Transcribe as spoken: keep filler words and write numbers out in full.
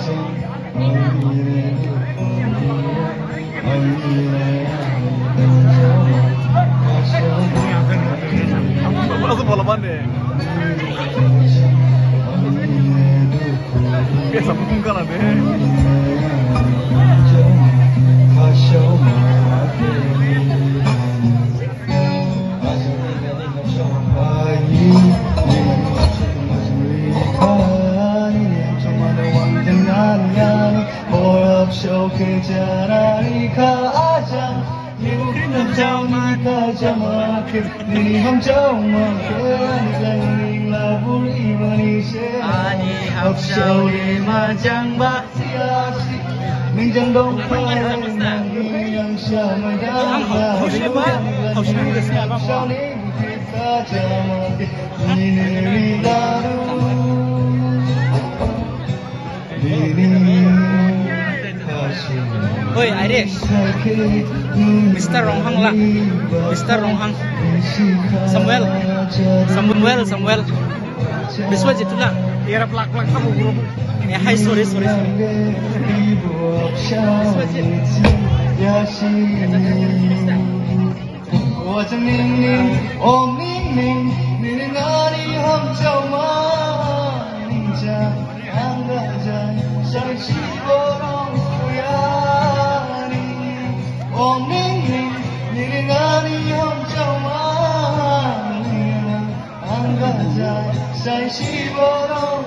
Langsung balapan deh. Biasa bukan ada. Ni hâm châu mà khẽ dành mình là vui mà đi sẽ ani học sâu đi mà chẳng bác sĩ mình chẳng đông phải nàng đi đang chờ mà đã là học sao đi ta chờ mà đi đi ta Oi, Irish, Mister Ronghang lah, Mister Ronghang, Samuel, Samuel, Samuel, besok itu lah. Era plak plak kamu buru. Ya, hai sorry sorry. Say she